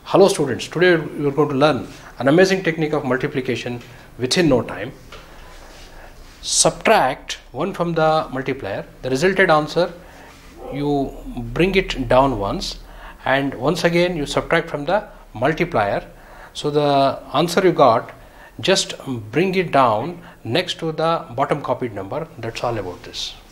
Hello students, today we are going to learn an amazing technique of multiplication within no time. Subtract 1 from the multiplier. The resulted answer, you bring it down once and once again you subtract from the multiplier. So the answer you got, just bring it down next to the bottom copied number. That's all about this.